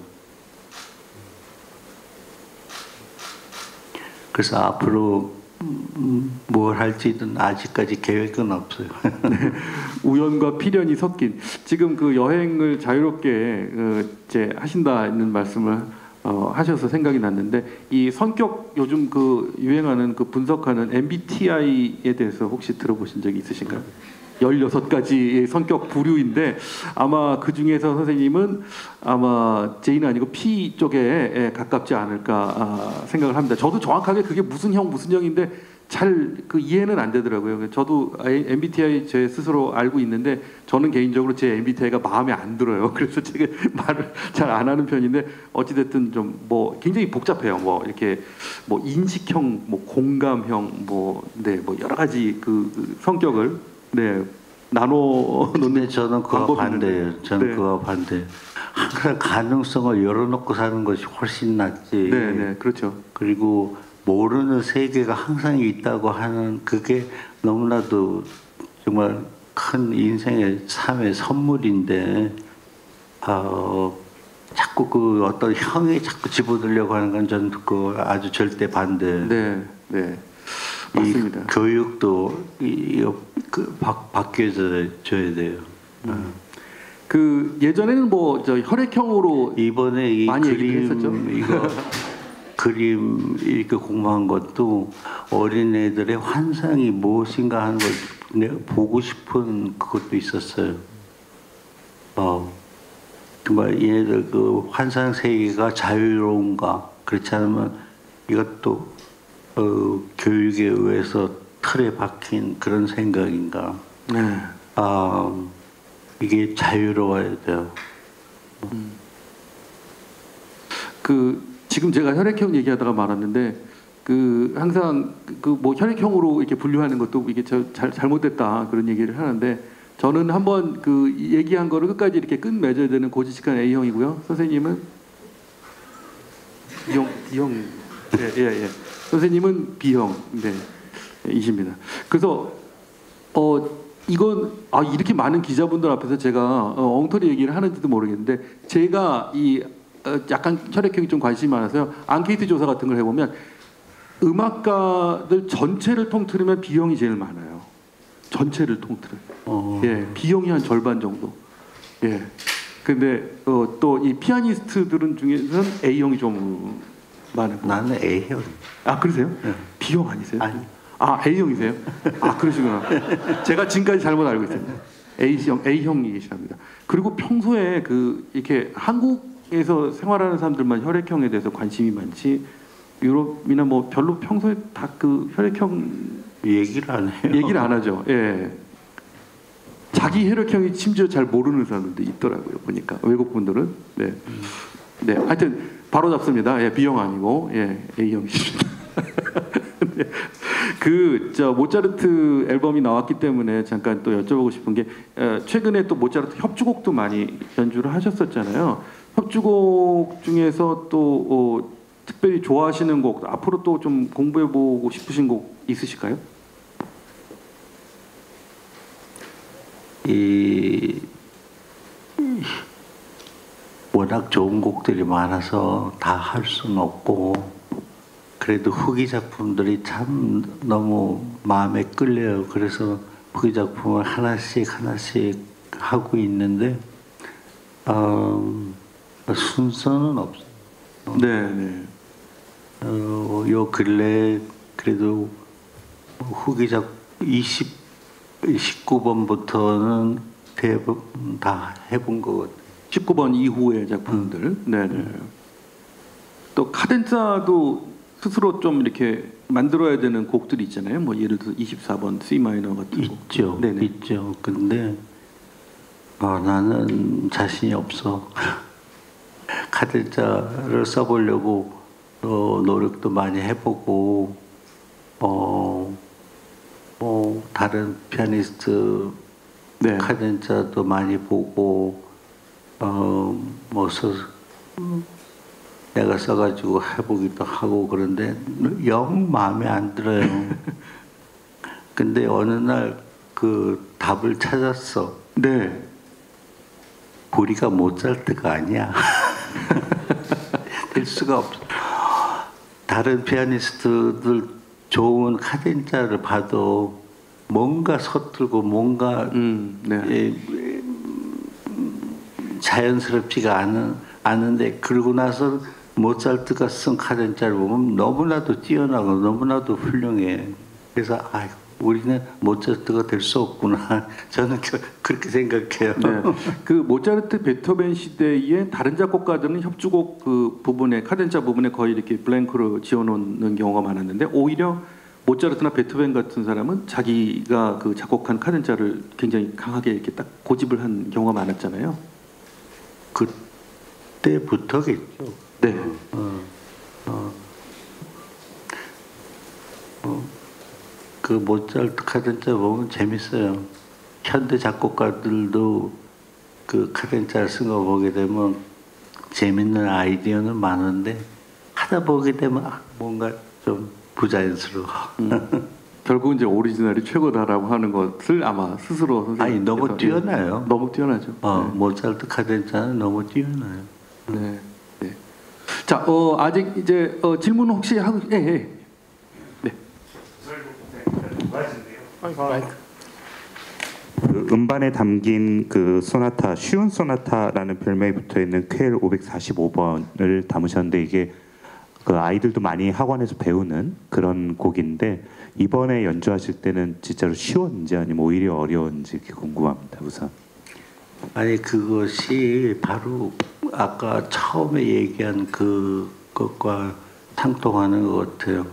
그래서 앞으로 뭘 할지는 아직까지 계획은 없어요. 우연과 필연이 섞인 지금 그 여행을 자유롭게 어, 이제 하신다는 말씀을 어, 하셔서 생각이 났는데 이 성격 요즘 그 유행하는 그 분석하는 엠비티아이에 대해서 혹시 들어보신 적이 있으신가요? 열여섯 가지의 성격 부류인데 아마 그 중에서 선생님은 아마 J는 아니고 P 쪽에 가깝지 않을까 생각을 합니다. 저도 정확하게 그게 무슨 형 무슨 형인데 잘 그 이해는 안 되더라고요. 저도 엠비티아이 제 스스로 알고 있는데 저는 개인적으로 제 엠비티아이가 마음에 안 들어요. 그래서 제가 말을 잘 안 하는 편인데 어찌 됐든 좀 뭐 굉장히 복잡해요. 뭐 이렇게 뭐 인식형, 뭐 공감형, 뭐 네, 뭐 여러 가지 그, 그 성격을 네 나눠 근데 놓는 저는 그와 방법이 반대예요. 있는데. 저는 네. 그와 반대. 항상 가능성을 열어놓고 사는 것이 훨씬 낫지. 네, 네, 그렇죠. 그리고 모르는 세계가 항상 있다고 하는 그게 너무나도 정말 큰 인생의 삶의 선물인데 어, 자꾸 그 어떤 형에 자꾸 집어들려고 하는 건 저는 그 아주 절대 반대. 네, 네, 맞습니다. 이 교육도 이, 그 바, 바뀌어져야 돼요. 음. 그 예전에는 뭐 저 혈액형으로 이번에 이 많이 얘기를 그림 했었죠. 이거 그림 이렇게 공부한 것도 어린애들의 환상이 무엇인가 하는 걸 내가 보고 싶은 그것도 있었어요. 어, 정말 얘네들 그 환상 세계가 자유로운가 그렇지 않으면 이것도 어, 교육에 의해서 틀에 박힌 그런 생각인가. 네. 아 이게 자유로워야 돼요. 음. 그 지금 제가 혈액형 얘기하다가 말았는데 그 항상 그 뭐 혈액형으로 이렇게 분류하는 것도 이게 저 잘 잘못됐다 그런 얘기를 하는데 저는 한번 그 얘기한 거를 끝까지 이렇게 끝맺어야 되는 고지식한 A형이고요. 선생님은 B형, B형, 예, 예, 예. 선생님은 B형, 네, 이십니다. 그래서 어 이건 아 이렇게 많은 기자분들 앞에서 제가 어, 엉터리 얘기를 하는지도 모르겠는데 제가 이 어, 약간 혈액형이 좀 관심이 많아서요. 앙케이트 조사 같은 걸 해보면 음악가들 전체를 통틀으면 B형이 제일 많아요. 전체를 통틀어. 어. 예, B형이 한 절반 정도. 예. 근데 어, 또 이 피아니스트들은 중에서는 A형이 좀 많은. 나는 A형. 아 그러세요? 네. B형 아니세요? 아니. 아 A형이세요? 아 그러시구나. 제가 지금까지 잘못 알고 있습니다. A형 A형이 계시답니다. 그리고 평소에 그 이렇게 한국에서 생활하는 사람들만 혈액형에 대해서 관심이 많지 유럽이나 뭐 별로 평소에 다 그 혈액형 얘기를 안 해요. 얘기를 안 하죠. 예. 자기 혈액형이 심지어 잘 모르는 사람들도 있더라고요. 보니까 외국 분들은 네, 네. 하여튼 바로 잡습니다. 예, B형 아니고 예, A형이십니다. 네. 그 저 모차르트 앨범이 나왔기 때문에 잠깐 또 여쭤보고 싶은 게 어, 최근에 또 모차르트 협주곡도 많이 연주를 하셨었잖아요. 협주곡 중에서 또 어, 특별히 좋아하시는 곡, 앞으로 또 좀 공부해보고 싶으신 곡 있으실까요? 이 워낙 좋은 곡들이 많아서 다 할 수는 없고 그래도 후기 작품들이 참 너무 마음에 끌려요. 그래서 후기 작품을 하나씩 하나씩 하고 있는데 어, 순서는 없어요. 네, 네. 어, 요 근래 그래도 후기작 이십, 십구 번부터는 대부분 다 해본 것 같아요. 십구 번 이후의 작품들. 네, 네. 또 카덴자도 스스로 좀 이렇게 만들어야 되는 곡들이 있잖아요. 뭐 예를 들어 이십사 번 C 마이너 같은 곡. 있죠, 네네. 있죠. 근데 어, 나는 자신이 없어. 카덴자를 써보려고 어, 노력도 많이 해보고 어, 뭐 다른 피아니스트 네. 카덴자도 많이 보고 어, 뭐 써, 내가 써가지고 해보기도 하고 그런데 영 마음에 안 들어요. 근데 어느 날 그 답을 찾았어. 네. 우리가 모차르트가 아니야. 될 수가 없어. 다른 피아니스트들 좋은 카덴자를 봐도 뭔가 서툴고 뭔가 음, 네. 예, 자연스럽지가 않은, 않은데 그러고 나서 모차르트가 쓴 카덴자를 보면 너무나도 뛰어나고 너무나도 훌륭해. 그래서 아, 우리는 모차르트가 될 수 없구나. 저는 그렇게 생각해요. 네. 그 모차르트 베토벤 시대의 다른 작곡가들은 협주곡 그 부분에 카덴자 부분에 거의 이렇게 블랭크로 지어놓는 경우가 많았는데 오히려 모차르트나 베토벤 같은 사람은 자기가 그 작곡한 카덴자를 굉장히 강하게 이렇게 딱 고집을 한 경우가 많았잖아요. 그때부터겠죠. 네. 어, 어, 어, 그 모차르트 카덴자 보면 재밌어요. 현대 작곡가들도 그 카덴자 쓴 거 보게 되면 재밌는 아이디어는 많은데 하다 보게 되면 아, 뭔가 좀 부자연스러워. 음. 결국 이제 오리지널이 최고다라고 하는 것을 아마 스스로 선생님께서 아니 너무 뛰어나요. 너무 뛰어나죠. 어, 네. 모차르트 카덴자는 너무 뛰어나요. 네. 네. 자, 어, 아직 이제 어, 질문 혹시 하고 예, 예. 네. 그 음반에 담긴 그 소나타 쉬운 소나타라는 별명이 붙어 있는 퀘일 오백사십오 번을 담으셨는데 이게 그 아이들도 많이 학원에서 배우는 그런 곡인데 이번에 연주하실 때는 진짜로 쉬웠는지 아니면 오히려 어려웠는지 궁금합니다. 우선. 아니 그것이 바로 아까 처음에 얘기한 그것과 상통하는 것 같아요.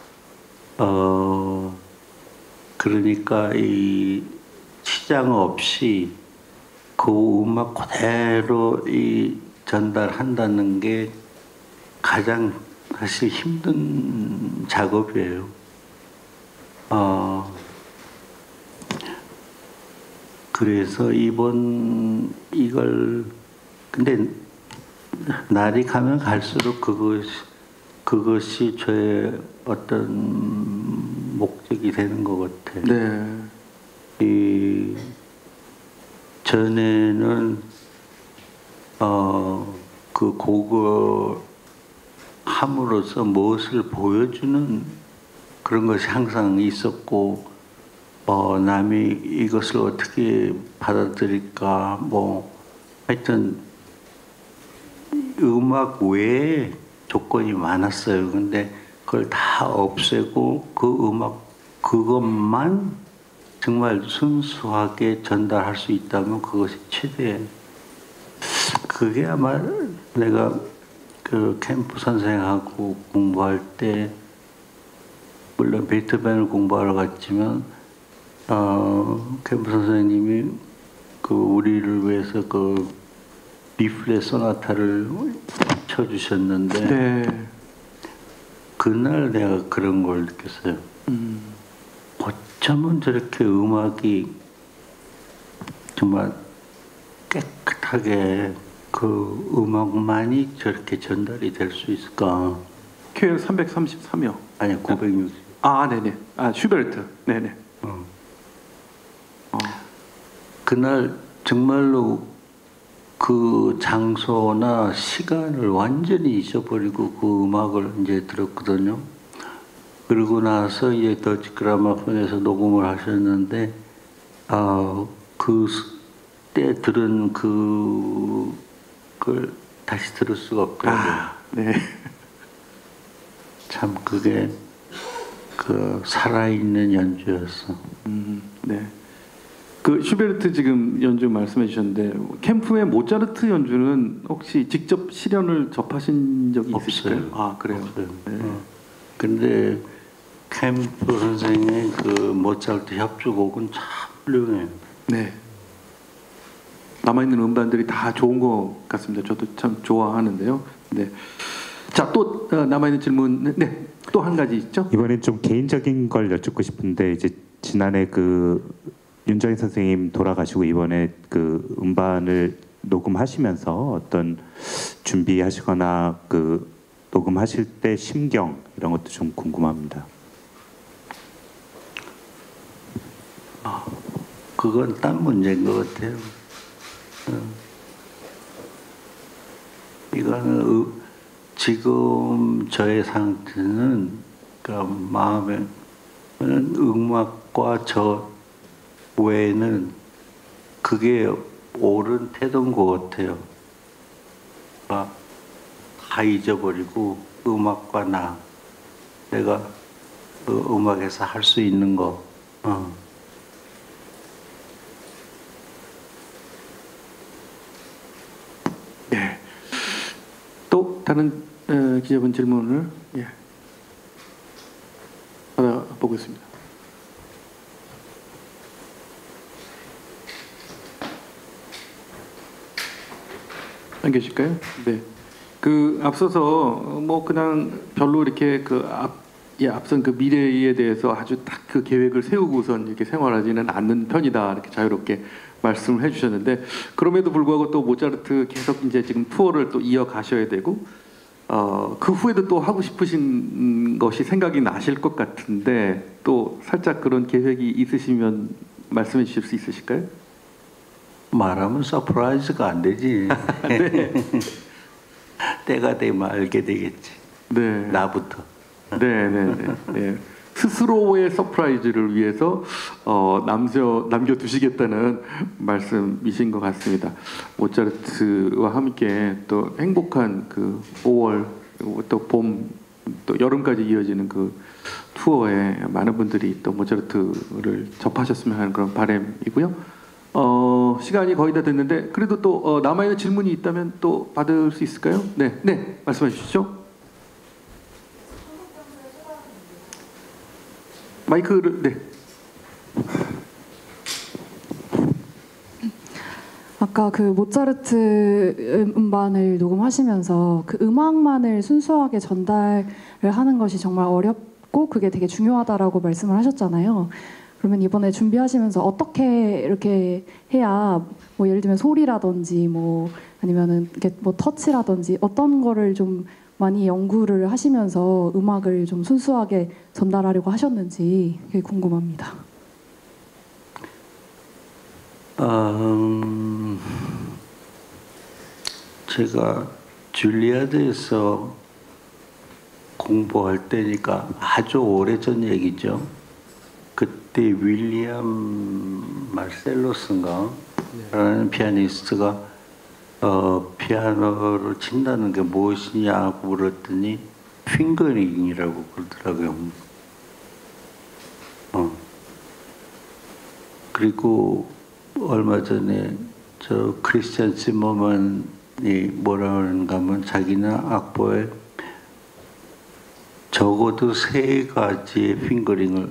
어 그러니까 이 치장 없이 그 음악 그대로 이 전달한다는 게 가장 사실 힘든 작업이에요. 어 그래서 이번 이걸 근데 날이 가면 갈수록 그것이 그것이 저의 어떤 목적이 되는 것 같아요. 네. 이 전에는 어 그 곡을 함으로써 무엇을 보여주는 그런 것이 항상 있었고 어 남이 이것을 어떻게 받아들일까 뭐 하여튼 음악 외에 조건이 많았어요. 근데 그걸 다 없애고 그 음악 그것만 정말 순수하게 전달할 수 있다면 그것이 최대. 그게 아마 내가 그 캠프 선생하고 공부할 때 물론 베토벤을 공부하러 갔지만 어, 캠프 선생님이 그 우리를 위해서 그 비플레 소나타를 쳐주셨는데 네. 그날 내가 그런 걸 느꼈어요. 음. 어쩌면 저렇게 음악이 정말 깨끗하게 그 음악만이 저렇게 전달이 될 수 있을까? 큐엘 삼백삼십삼이요. 아니 구백육십. 아, 네네. 아, 슈베르트. 네네. 어. 어. 그날 정말로 그 장소나 시간을 완전히 잊어버리고 그 음악을 이제 들었거든요. 그러고 나서 이제 더치 그라마폰에서 녹음을 하셨는데, 아, 그 때 들은 그, 그걸 다시 들을 수가 없더라고요. 아, 네. 참 그게 그 살아있는 연주였어. 음, 네. 그 슈베르트 지금 연주 말씀해 주셨는데 캠프의 모차르트 연주는 혹시 직접 실연을 접하신 적이 있으실까요? 없어요. 아, 그래요. 없어요. 네. 어. 근데 캠프 선생의 그 모차르트 협주곡은 참 훌륭해요. 네. 남아있는 음반들이 다 좋은 것 같습니다. 저도 참 좋아하는데요. 네. 자, 또 어, 남아있는 질문, 네, 또 한 가지 있죠? 이번엔 좀 개인적인 걸 여쭙고 싶은데 이제 지난해 그 윤정희 선생님 돌아가시고 이번에 그 음반을 녹음하시면서 어떤 준비하시거나 그 녹음하실 때 심경 이런 것도 좀 궁금합니다. 아, 그건 딴 문제인 것 같아요. 어. 이거는 으, 지금 저의 상태는 그러니까 마음에 음악과 저 외에는 그게 옳은 태도인 것 같아요. 다 잊어버리고 음악과 나 내가 그 음악에서 할 수 있는 거. 어. 네. 또 다른 어, 기자분 질문을 예. 받아보겠습니다. 안 계실까요? 네. 그 앞서서 뭐 그냥 별로 이렇게 그 앞, 예, 앞선 그 미래에 대해서 아주 딱 그 계획을 세우고선 이렇게 생활하지는 않는 편이다 이렇게 자유롭게 말씀을 해주셨는데 그럼에도 불구하고 또 모차르트 계속 이제 지금 투어를 또 이어가셔야 되고 어, 그 후에도 또 하고 싶으신 것이 생각이 나실 것 같은데 또 살짝 그런 계획이 있으시면 말씀해 주실 수 있으실까요? 말하면 서프라이즈가 안 되지. 네. 때가 되면 알게 되겠지. 네. 나부터. 네, 네, 네. 네. 스스로의 서프라이즈를 위해서 어, 남겨 남겨두시겠다는 말씀이신 것 같습니다. 모차르트와 함께 또 행복한 그 오월 또 봄 또 여름까지 이어지는 그 투어에 많은 분들이 또 모차르트를 접하셨으면 하는 그런 바람이고요. 어, 시간이 거의 다 됐는데 그래도 또 어, 남아있는 질문이 있다면 또 받을 수 있을까요? 네, 네, 말씀해 주시죠. 마이크를 네. 아까 그 모차르트 음반을 녹음하시면서 그 음악만을 순수하게 전달을 하는 것이 정말 어렵고 그게 되게 중요하다라고 말씀을 하셨잖아요. 그러면 이번에 준비하시면서 어떻게 이렇게 해야 뭐 예를 들면 소리라든지 뭐 아니면은 이렇게 뭐 터치라든지 어떤 거를 좀 많이 연구를 하시면서 음악을 좀 순수하게 전달하려고 하셨는지 그게 궁금합니다. 음, 제가 줄리아드에서 공부할 때니까 아주 오래전 얘기죠. 그때 윌리엄 마르셀로스인가 라는 피아니스트가 어, 피아노를 친다는 게 무엇이냐고 물었더니 핑거링이라고 그러더라고요. 어. 그리고 얼마 전에 저 크리스찬 시머만이 뭐라 그러는가 하면 자기는 악보에 적어도 세 가지의 핑거링을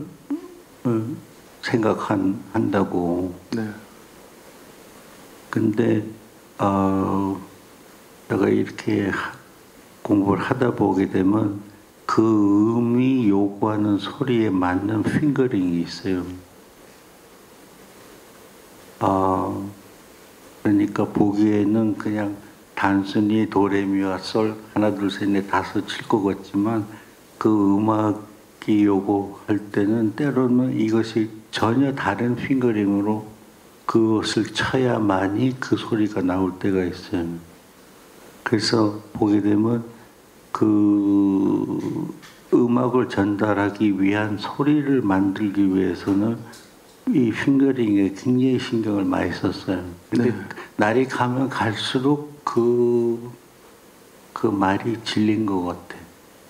생각한다고. 네. 근데 어, 내가 이렇게 공부를 하다 보게 되면 그 음이 요구하는 소리에 맞는 핑거링이 있어요. 아, 그러니까 보기에는 그냥 단순히 도레미와 솔 하나 둘 셋 넷 다섯 칠 것 같지만 그 음악이 요구할 때는 때로는 이것이 전혀 다른 핑거링으로 그것을 쳐야만이 그 소리가 나올 때가 있어요. 그래서 보게 되면 그 음악을 전달하기 위한 소리를 만들기 위해서는 이 핑거링에 굉장히 신경을 많이 썼어요. 근데 네. 날이 가면 갈수록 그, 그 말이 질린 것 같아.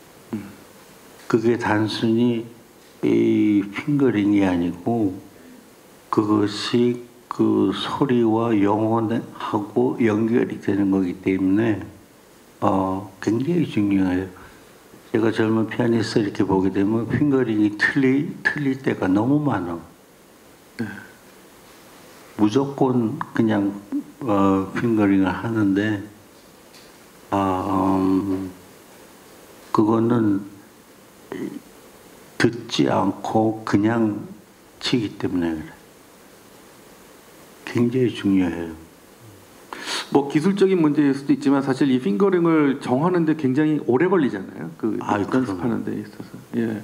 그게 단순히 이 핑거링이 아니고 그것이 그 소리와 영혼하고 연결이 되는 거기 때문에 어, 굉장히 중요해요. 제가 젊은 피아니스트 이렇게 보게 되면 핑거링이 틀리, 틀릴 때가 너무 많아. 무조건 그냥 어, 핑거링을 하는데 아, 음, 그거는 듣지 않고 그냥 치기 때문에 그래. 굉장히 중요해요. 뭐 기술적인 문제일 수도 있지만 사실 이 핑거링을 정하는데 굉장히 오래 걸리잖아요. 그 아이, 연습하는 데 있어서. 예.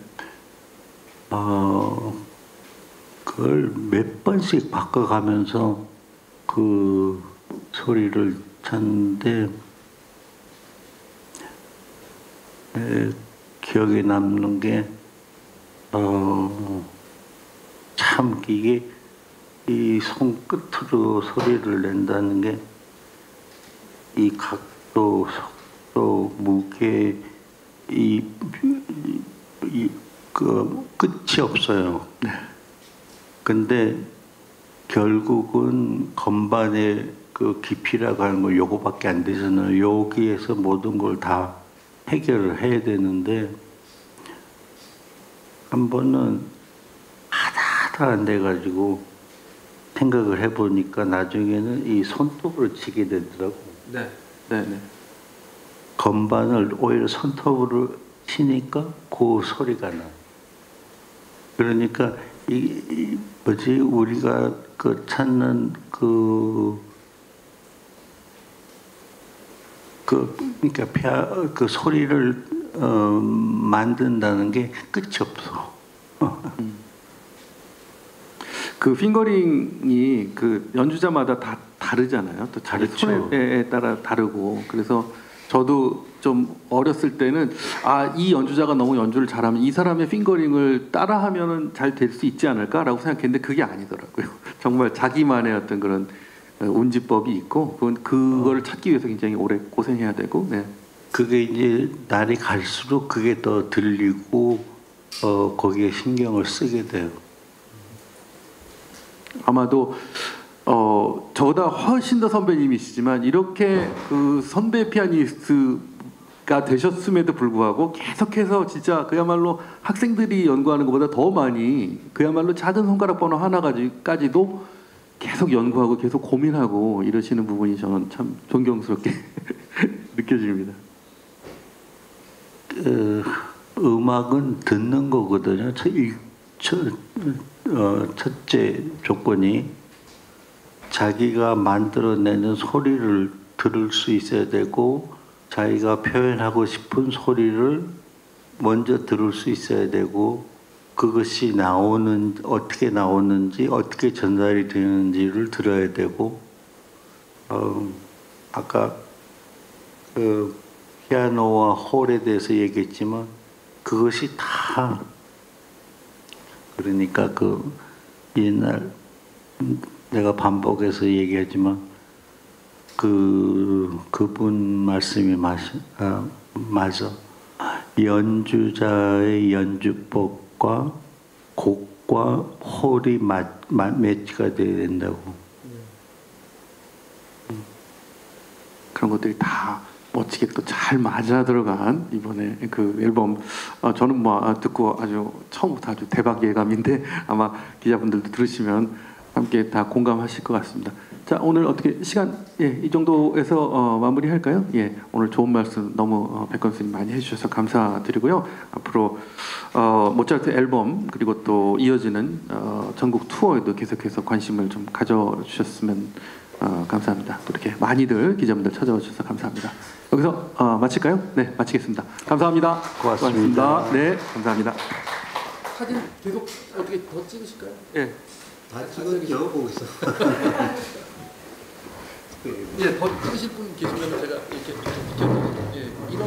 어, 그걸 몇 번씩 바꿔가면서 그 소리를 찾는데 에, 기억에 남는 게 어, 참 이게 이 손끝으로 소리를 낸다는 게 이 각도, 속도, 무게, 이, 이, 그 끝이 없어요. 근데 결국은 건반의 그 깊이라고 하는 거 요거밖에 안 되잖아요. 여기에서 모든 걸 다 해결을 해야 되는데 한 번은 하다 하다 안 돼가지고 생각을 해보니까 나중에는 이 손톱으로 치게 되더라고. 네. 네, 네. 건반을 오히려 손톱으로 치니까 그 소리가 나. 그러니까 이, 이 뭐지 우리가 그 찾는 그, 그 그러니까 피아, 그 소리를 어, 만든다는 게 끝이 없어. 음. 그 핑거링이 그 연주자마다 다 다르잖아요. 또 자기 그렇죠. 손에 따라 다르고 그래서 저도 좀 어렸을 때는 아, 이 연주자가 너무 연주를 잘하면 이 사람의 핑거링을 따라하면은 잘 될 수 있지 않을까라고 생각했는데 그게 아니더라고요. 정말 자기만의 어떤 그런 운지법이 있고 그건 그거를 찾기 위해서 굉장히 오래 고생해야 되고. 네. 그게 이제 날이 갈수록 그게 더 들리고 어, 거기에 신경을 쓰게 돼요. 아마도 어, 저보다 훨씬 더 선배님이시지만 이렇게 그 선배 피아니스트가 되셨음에도 불구하고 계속해서 진짜 그야말로 학생들이 연구하는 것보다 더 많이 그야말로 작은 손가락 번호 하나까지도 계속 연구하고 계속 고민하고 이러시는 부분이 저는 참 존경스럽게 느껴집니다. 그, 음악은 듣는 거거든요. 첫, 일, 첫, 어, 첫째 조건이 자기가 만들어내는 소리를 들을 수 있어야 되고 자기가 표현하고 싶은 소리를 먼저 들을 수 있어야 되고 그것이 나오는 어떻게 나오는지 어떻게 전달이 되는지를 들어야 되고 어, 아까 그 피아노와 홀에 대해서 얘기했지만 그것이 다 그러니까 그 옛날 내가 반복해서 얘기하지만 그 그분 말씀이 맞아, 아, 맞아. 연주자의 연주법과 곡과 홀이 마, 마, 매치가 돼야 된다고. 그런 것들이 다 멋지게 또 잘 맞아 들어간 이번에 그 앨범 어, 저는 뭐 듣고 아주 처음부터 아주 대박 예감인데 아마 기자분들도 들으시면 함께 다 공감하실 것 같습니다. 자, 오늘 어떻게 시간 예, 이 정도에서 어, 마무리할까요? 예, 오늘 좋은 말씀 너무 어, 백건 스님 많이 해주셔서 감사드리고요. 앞으로 어, 모차르트 앨범 그리고 또 이어지는 어, 전국 투어에도 계속해서 관심을 좀 가져주셨으면 어, 감사합니다. 또 이렇게 많이들 기자분들 찾아와 주셔서 감사합니다. 여기서 어, 마칠까요? 네, 마치겠습니다. 감사합니다. 고맙습니다. 고맙습니다. 네, 감사합니다. 사진 계속 어떻게 더 찍으실까요? 예. 다 찍었죠, 거기서. 예, 더 찍으실 분 계시면 제가 이렇게 이렇게 비켜드릴게요. 예, 이런